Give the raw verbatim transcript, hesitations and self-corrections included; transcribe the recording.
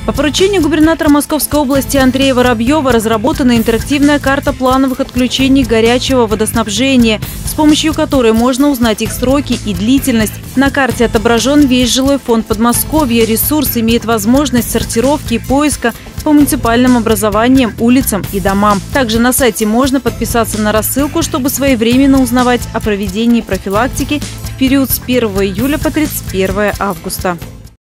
По поручению губернатора Московской области Андрея Воробьева разработана интерактивная карта плановых отключений горячего водоснабжения, с помощью которой можно узнать их сроки и длительность. На карте отображен весь жилой фонд Подмосковья. Ресурс имеет возможность сортировки и поиска по муниципальным образованиям, улицам и домам. Также на сайте можно подписаться на рассылку, чтобы своевременно узнавать о проведении профилактики в период с первого июля по тридцать первое августа.